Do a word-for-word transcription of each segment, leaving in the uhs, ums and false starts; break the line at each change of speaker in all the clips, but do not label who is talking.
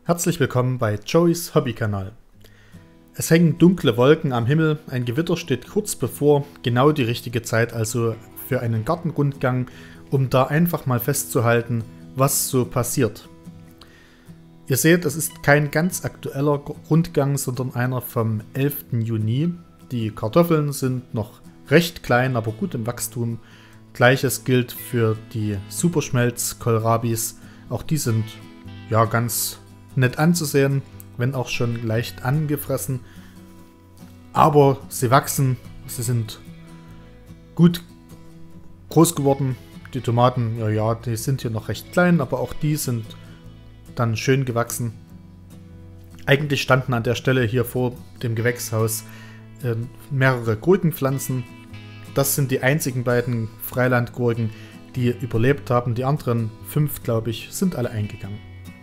Herzlich willkommen bei Joey's Hobbykanal. Es hängen dunkle Wolken am Himmel, ein Gewitter steht kurz bevor, genau die richtige Zeit also für einen Gartenrundgang, um da einfach mal festzuhalten, was so passiert. Ihr seht, es ist kein ganz aktueller Rundgang, sondern einer vom elften Juni. Die Kartoffeln sind noch recht klein, aber gut im Wachstum. Gleiches gilt für die Superschmelz-Kohlrabis. Auch die sind ja ganz nett anzusehen, wenn auch schon leicht angefressen. Aber sie wachsen, sie sind gut groß geworden. Die Tomaten, ja, ja, die sind hier noch recht klein, aber auch die sind dann schön gewachsen. Eigentlich standen an der Stelle hier vor dem Gewächshaus äh, mehrere Gurkenpflanzen. Das sind die einzigen beiden Freilandgurken, die überlebt haben. Die anderen fünf, glaube ich, sind alle eingegangen.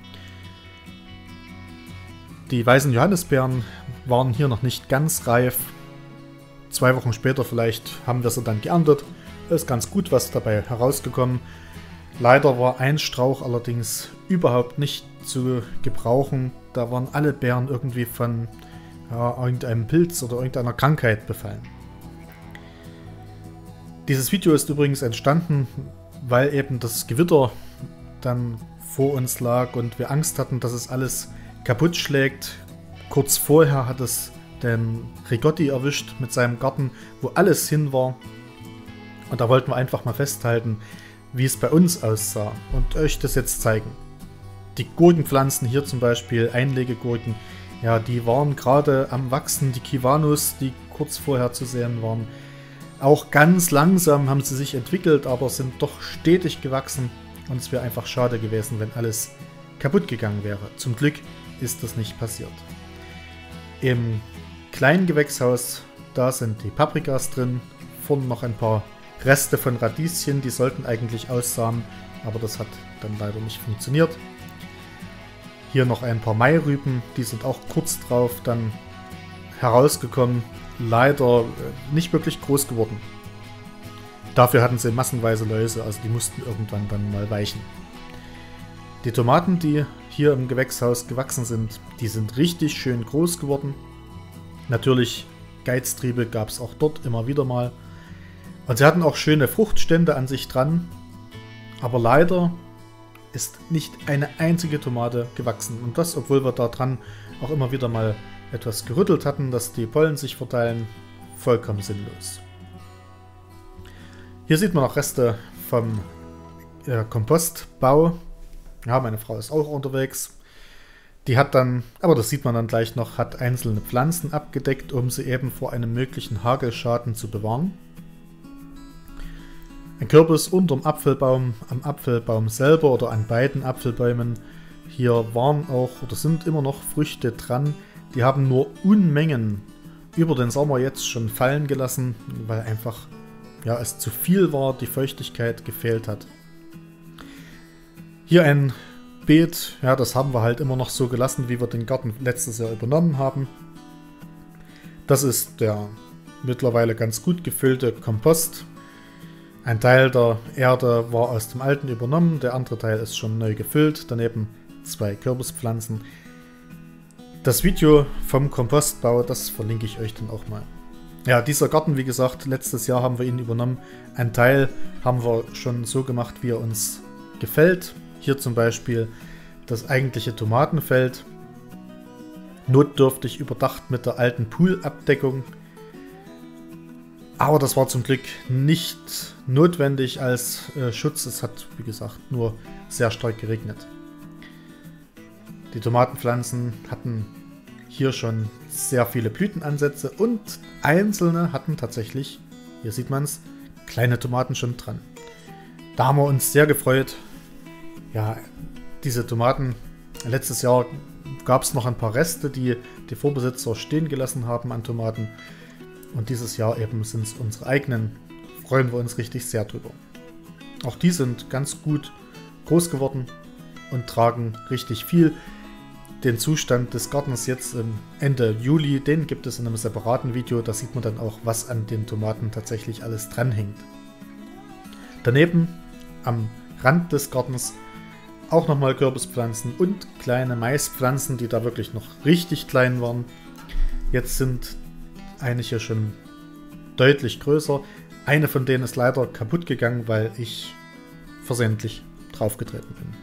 Die weißen Johannisbeeren waren hier noch nicht ganz reif. Zwei Wochen später vielleicht haben wir sie dann geerntet. Ist ganz gut was dabei herausgekommen. Leider war ein Strauch allerdings überhaupt nicht zu gebrauchen. Da waren alle Beeren irgendwie von ja, irgendeinem Pilz oder irgendeiner Krankheit befallen. Dieses Video ist übrigens entstanden, weil eben das Gewitter dann vor uns lag und wir Angst hatten, dass es alles kaputt schlägt. Kurz vorher hat es den Rigotti erwischt mit seinem Garten, wo alles hin war. Und da wollten wir einfach mal festhalten, wie es bei uns aussah und euch das jetzt zeigen. Die Gurkenpflanzen hier zum Beispiel, Einlegegurken, ja, die waren gerade am Wachsen. Die Kiwanus, die kurz vorher zu sehen waren, auch ganz langsam haben sie sich entwickelt, aber sind doch stetig gewachsen. Und es wäre einfach schade gewesen, wenn alles kaputt gegangen wäre. Zum Glück ist das nicht passiert. Im kleinen Gewächshaus, da sind die Paprikas drin, vorne noch ein paar Reste von Radieschen, die sollten eigentlich aussamen, aber das hat dann leider nicht funktioniert. Hier noch ein paar Mairüben, die sind auch kurz drauf dann herausgekommen, leider nicht wirklich groß geworden. Dafür hatten sie massenweise Läuse, also die mussten irgendwann dann mal weichen. Die Tomaten, die hier im Gewächshaus gewachsen sind, die sind richtig schön groß geworden. Natürlich Geiztriebe gab es auch dort immer wieder mal. Und sie hatten auch schöne Fruchtstände an sich dran. Aber leider ist nicht eine einzige Tomate gewachsen. Und das, obwohl wir da dran auch immer wieder mal etwas gerüttelt hatten, dass die Pollen sich verteilen. Vollkommen sinnlos. Hier sieht man noch Reste vom äh, Kompostbau. Ja, meine Frau ist auch unterwegs. Die hat dann, aber das sieht man dann gleich noch, hat einzelne Pflanzen abgedeckt, um sie eben vor einem möglichen Hagelschaden zu bewahren. Ein Kürbis unterm Apfelbaum, am Apfelbaum selber oder an beiden Apfelbäumen. Hier waren auch oder sind immer noch Früchte dran. Die haben nur Unmengen über den Sommer jetzt schon fallen gelassen, weil einfach ja, es zu viel war, die Feuchtigkeit gefehlt hat. Hier ein Beet, ja, das haben wir halt immer noch so gelassen, wie wir den Garten letztes Jahr übernommen haben. Das ist der mittlerweile ganz gut gefüllte Kompost. Ein Teil der Erde war aus dem alten übernommen, der andere Teil ist schon neu gefüllt. Daneben zwei Kürbispflanzen. Das Video vom Kompostbau, das verlinke ich euch dann auch mal. Ja, dieser Garten, wie gesagt, letztes Jahr haben wir ihn übernommen. Ein Teil haben wir schon so gemacht, wie er uns gefällt. Hier zum Beispiel das eigentliche Tomatenfeld, notdürftig überdacht mit der alten Poolabdeckung. Aber das war zum Glück nicht notwendig als äh, Schutz. Es hat, wie gesagt, nur sehr stark geregnet. Die Tomatenpflanzen hatten hier schon sehr viele Blütenansätze und einzelne hatten tatsächlich, hier sieht man es, kleine Tomaten schon dran. Da haben wir uns sehr gefreut. Ja, diese Tomaten, letztes Jahr gab es noch ein paar Reste, die die Vorbesitzer stehen gelassen haben an Tomaten. Und dieses Jahr eben sind es unsere eigenen. Freuen wir uns richtig sehr drüber. Auch die sind ganz gut groß geworden und tragen richtig viel. Den Zustand des Gartens jetzt Ende Juli, den gibt es in einem separaten Video. Da sieht man dann auch, was an den Tomaten tatsächlich alles dranhängt. Daneben am Rand des Gartens auch nochmal Kürbispflanzen und kleine Maispflanzen, die da wirklich noch richtig klein waren. Jetzt sind einige schon deutlich größer. Eine von denen ist leider kaputt gegangen, weil ich versehentlich draufgetreten bin.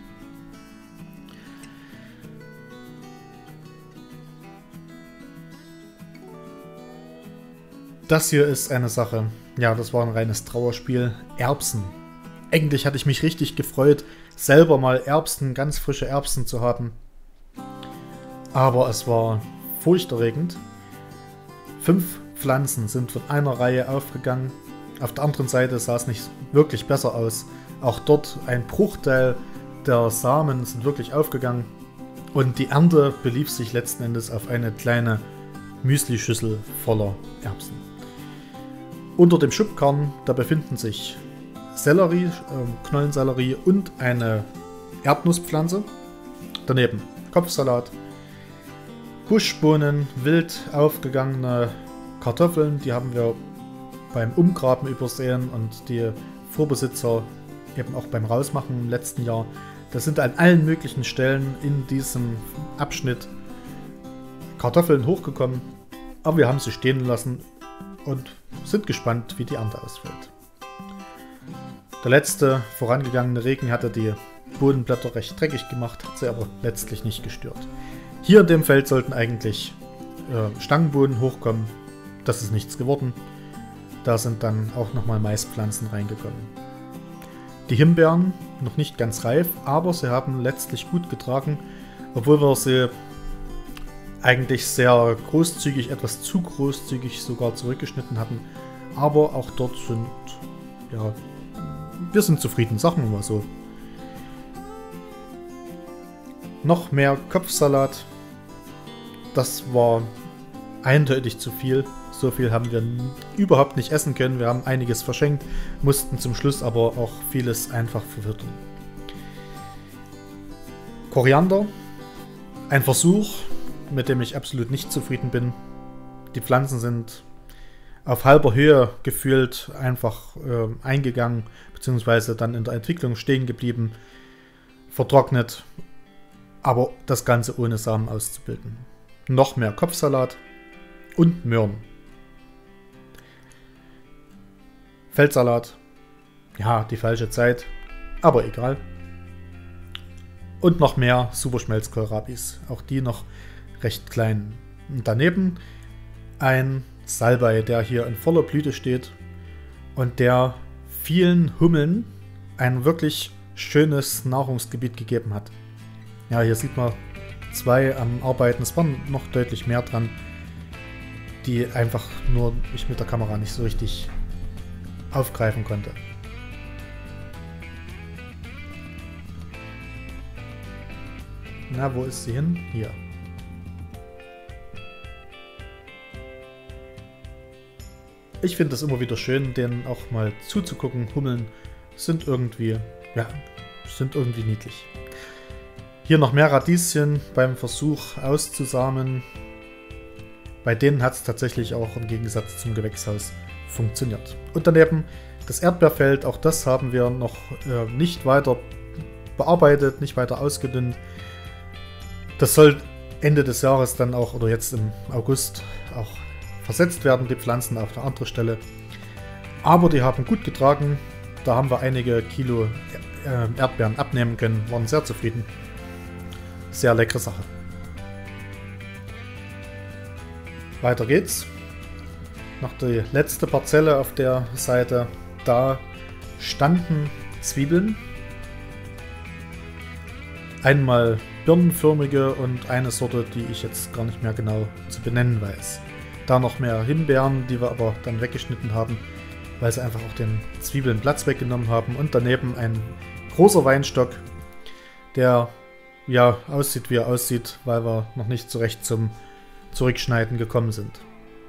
Das hier ist eine Sache, ja, das war ein reines Trauerspiel. Erbsen. Eigentlich hatte ich mich richtig gefreut, selber mal Erbsen, ganz frische Erbsen zu haben. Aber es war furchterregend. Fünf Pflanzen sind von einer Reihe aufgegangen. Auf der anderen Seite sah es nicht wirklich besser aus. Auch dort ein Bruchteil der Samen sind wirklich aufgegangen. Und die Ernte belief sich letzten Endes auf eine kleine Müslischüssel voller Erbsen. Unter dem Schubkarren, da befinden sich Sellerie, äh, Knollensellerie und eine Erdnusspflanze. Daneben Kopfsalat, Buschbohnen, wild aufgegangene Kartoffeln, die haben wir beim Umgraben übersehen und die Vorbesitzer eben auch beim Rausmachen im letzten Jahr. Das sind an allen möglichen Stellen in diesem Abschnitt Kartoffeln hochgekommen, aber wir haben sie stehen lassen und sind gespannt, wie die Ernte ausfällt. Der letzte vorangegangene Regen hatte die Bodenblätter recht dreckig gemacht, hat sie aber letztlich nicht gestört. Hier in dem Feld sollten eigentlich äh, Stangenbohnen hochkommen. Das ist nichts geworden. Da sind dann auch nochmal Maispflanzen reingekommen. Die Himbeeren noch nicht ganz reif, aber sie haben letztlich gut getragen, obwohl wir sie eigentlich sehr großzügig, etwas zu großzügig sogar zurückgeschnitten hatten. Aber auch dort sind, ja, wir sind zufrieden, sagen wir mal so. Noch mehr Kopfsalat. Das war eindeutig zu viel. So viel haben wir überhaupt nicht essen können. Wir haben einiges verschenkt, mussten zum Schluss aber auch vieles einfach verwirren. Koriander. Ein Versuch, mit dem ich absolut nicht zufrieden bin. Die Pflanzen sind auf halber Höhe gefühlt einfach äh, eingegangen, beziehungsweise dann in der Entwicklung stehen geblieben, vertrocknet, aber das Ganze ohne Samen auszubilden. Noch mehr Kopfsalat und Möhren. Feldsalat, ja, die falsche Zeit, aber egal. Und noch mehr Superschmelzkohlrabis, auch die noch recht klein. Und daneben ein Salbei, der hier in voller Blüte steht und der vielen Hummeln ein wirklich schönes Nahrungsgebiet gegeben hat. Ja, hier sieht man zwei am Arbeiten, es waren noch deutlich mehr dran, die einfach nur ich mit der Kamera nicht so richtig aufgreifen konnte. Na, wo ist sie hin? Hier. Ich finde es immer wieder schön, denen auch mal zuzugucken. Hummeln sind irgendwie, ja, sind irgendwie niedlich. Hier noch mehr Radieschen beim Versuch auszusamen. Bei denen hat es tatsächlich auch im Gegensatz zum Gewächshaus funktioniert. Und daneben das Erdbeerfeld, auch das haben wir noch äh, nicht weiter bearbeitet, nicht weiter ausgedünnt. Das soll Ende des Jahres dann auch, oder jetzt im August, auch versetzt werden, die Pflanzen auf eine andere Stelle. Aber die haben gut getragen. Da haben wir einige Kilo Erdbeeren abnehmen können, waren sehr zufrieden. Sehr leckere Sache. Weiter geht's. Noch die letzte Parzelle auf der Seite. Da standen Zwiebeln. Einmal birnenförmige und eine Sorte, die ich jetzt gar nicht mehr genau zu benennen weiß. Da noch mehr Himbeeren, die wir aber dann weggeschnitten haben, weil sie einfach auch den Zwiebeln Platz weggenommen haben. Und daneben ein großer Weinstock, der ja aussieht, wie er aussieht, weil wir noch nicht so recht zum Zurückschneiden gekommen sind.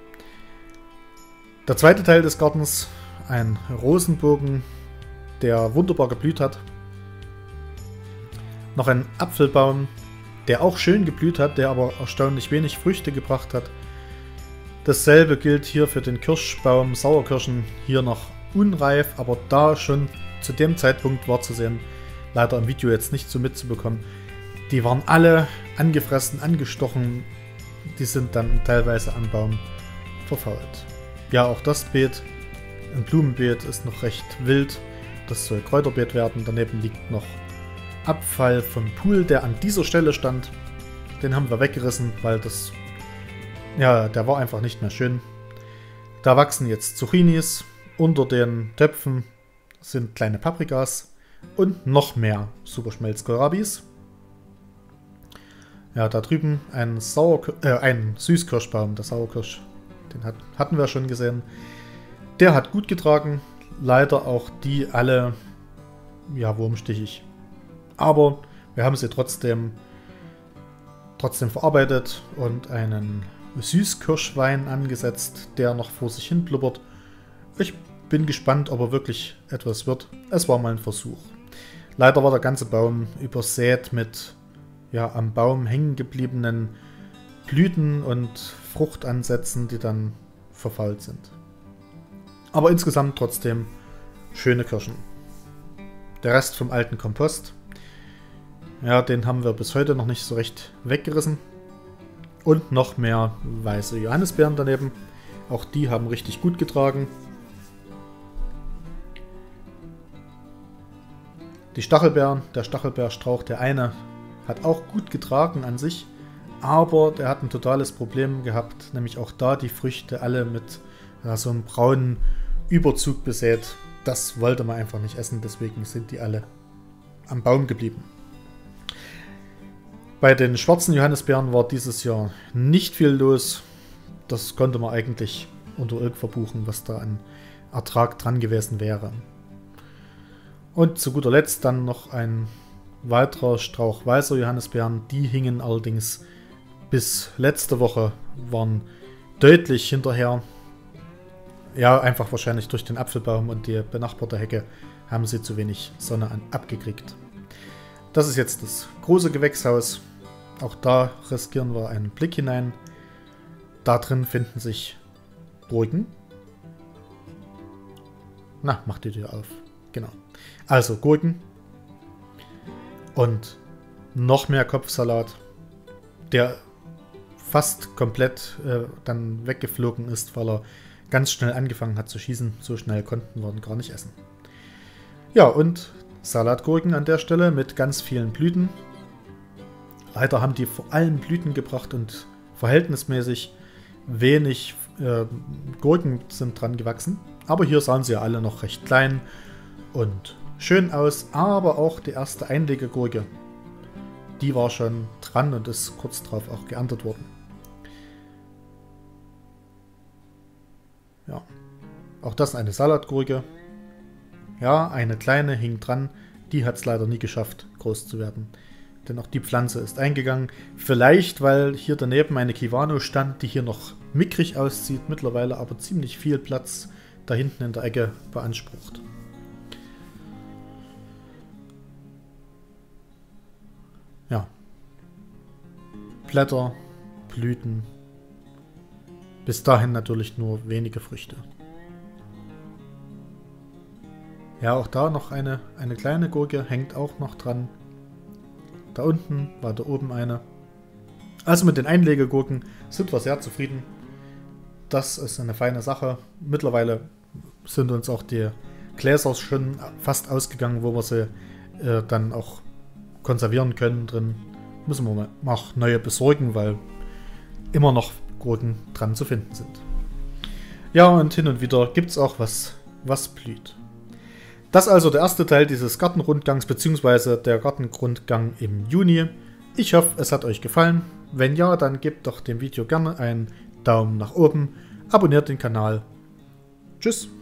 Der zweite Teil des Gartens, ein Rosenbogen, der wunderbar geblüht hat. Noch ein Apfelbaum, der auch schön geblüht hat, der aber erstaunlich wenig Früchte gebracht hat. Dasselbe gilt hier für den Kirschbaum, Sauerkirschen, hier noch unreif, aber da schon zu dem Zeitpunkt war zu sehen, leider im Video jetzt nicht so mitzubekommen. Die waren alle angefressen, angestochen. Die sind dann teilweise am Baum verfault. Ja, auch das Beet, ein Blumenbeet, ist noch recht wild. Das soll Kräuterbeet werden. Daneben liegt noch Abfall vom Pool, der an dieser Stelle stand. Den haben wir weggerissen, weil das, ja, der war einfach nicht mehr schön. Da wachsen jetzt Zucchinis. Unter den Töpfen sind kleine Paprikas und noch mehr Superschmelz-Kohlrabis. Ja, da drüben ein, Sauer äh, ein Süßkirschbaum, der Sauerkirsch, den hat, hatten wir schon gesehen. Der hat gut getragen, leider auch die alle, ja, wurmstichig. Aber wir haben sie trotzdem, trotzdem verarbeitet und einen Süßkirschwein angesetzt, der noch vor sich hin blubbert. Ich bin gespannt, ob er wirklich etwas wird. Es war mal ein Versuch. Leider war der ganze Baum übersät mit, ja, am Baum hängen gebliebenen Blüten und Fruchtansätzen, die dann verfault sind. Aber insgesamt trotzdem schöne Kirschen. Der Rest vom alten Kompost, ja, den haben wir bis heute noch nicht so recht weggerissen. Und noch mehr weiße Johannisbeeren daneben. Auch die haben richtig gut getragen. Die Stachelbeeren, der Stachelbeerstrauch, der eine, hat auch gut getragen an sich, aber der hat ein totales Problem gehabt, nämlich auch da die Früchte alle mit, ja, so einem braunen Überzug besät. Das wollte man einfach nicht essen, deswegen sind die alle am Baum geblieben. Bei den schwarzen Johannisbeeren war dieses Jahr nicht viel los. Das konnte man eigentlich unter Ulk verbuchen, was da an Ertrag dran gewesen wäre. Und zu guter Letzt dann noch ein weiterer Strauch weißer Johannisbeeren. Die hingen allerdings bis letzte Woche, waren deutlich hinterher. Ja, einfach wahrscheinlich durch den Apfelbaum und die benachbarte Hecke haben sie zu wenig Sonne an, abgekriegt. Das ist jetzt das große Gewächshaus. Auch da riskieren wir einen Blick hinein. Da drin finden sich Gurken. Na, mach die Tür auf. Genau. Also Gurken. Und noch mehr Kopfsalat, der fast komplett äh, dann weggeflogen ist, weil er ganz schnell angefangen hat zu schießen. So schnell konnten wir ihn gar nicht essen. Ja, und Salatgurken an der Stelle mit ganz vielen Blüten. Leider haben die vor allem Blüten gebracht und verhältnismäßig wenig äh, Gurken sind dran gewachsen. Aber hier sahen sie ja alle noch recht klein und schön aus. Aber auch die erste Einlegegurke, die war schon dran und ist kurz darauf auch geerntet worden. Ja, auch das eine Salatgurke. Ja, eine kleine hing dran. Die hat es leider nie geschafft, groß zu werden. Denn auch die Pflanze ist eingegangen. Vielleicht, weil hier daneben eine Kiwano stand, die hier noch mickrig aussieht, mittlerweile aber ziemlich viel Platz da hinten in der Ecke beansprucht. Ja. Blätter, Blüten. Bis dahin natürlich nur wenige Früchte. Ja, auch da noch eine, eine kleine Gurke, hängt auch noch dran. Da unten war da oben eine. Also mit den Einlegegurken sind wir sehr zufrieden. Das ist eine feine Sache. Mittlerweile sind uns auch die Gläser schon fast ausgegangen, wo wir sie äh, dann auch konservieren können drin. Müssen wir mal noch neue besorgen, weil immer noch Gurken dran zu finden sind. Ja, und hin und wieder gibt es auch was, was blüht. Das ist also der erste Teil dieses Gartenrundgangs bzw. der Gartenrundgang im Juni. Ich hoffe, es hat euch gefallen. Wenn ja, dann gebt doch dem Video gerne einen Daumen nach oben, abonniert den Kanal. Tschüss!